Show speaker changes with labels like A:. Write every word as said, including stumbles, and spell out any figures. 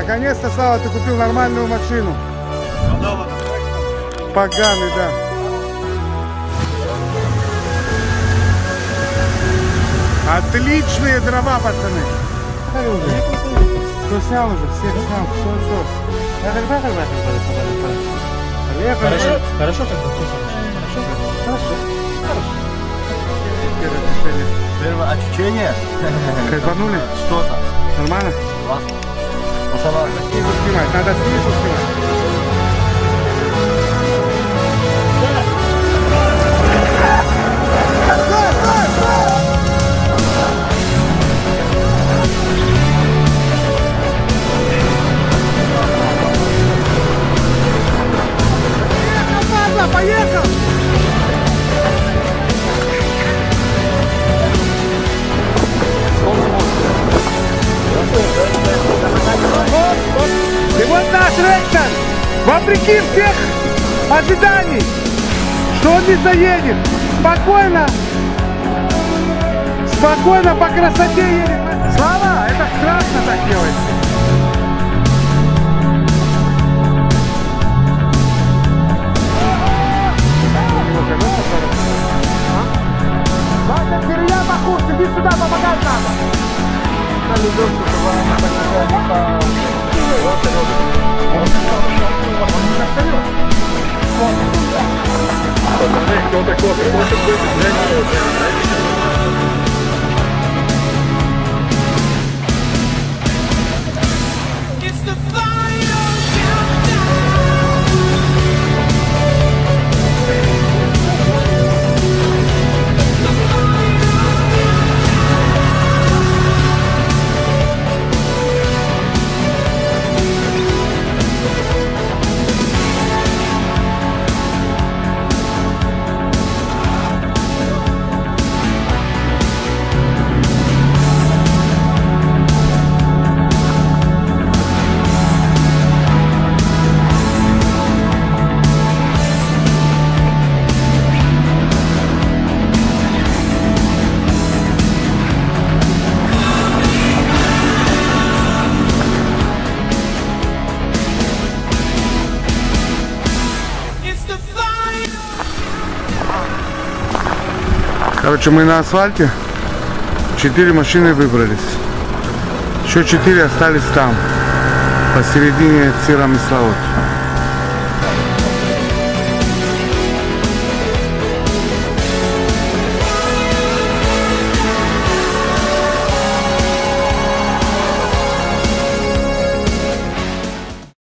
A: Наконец-то, Слава, ты купил нормальную машину. Поганый, да. Отличные дрова, пацаны. Кто снял уже? Всех снял. Все, все.
B: Хорошо, хорошо, тогда все хорошо.
A: Хорошо.
B: Первое ощущение.
A: Кайфанули?
B: Что-то.
A: Нормально?
B: Классно. Пацаны,
A: Снизу снимать. Надо снизу снимать. Поехал! И вот наш Рексон, вопреки всех ожиданий, что он не заедет, спокойно, спокойно по красоте едет. Слава, это страшно так делать. Ладно, Кирья, Бахуш, иди сюда, помогать надо.
B: кто такой, хочет быть,
A: Короче, мы на асфальте. Четыре машины выбрались. Еще четыре остались там, посередине Сирамиславод.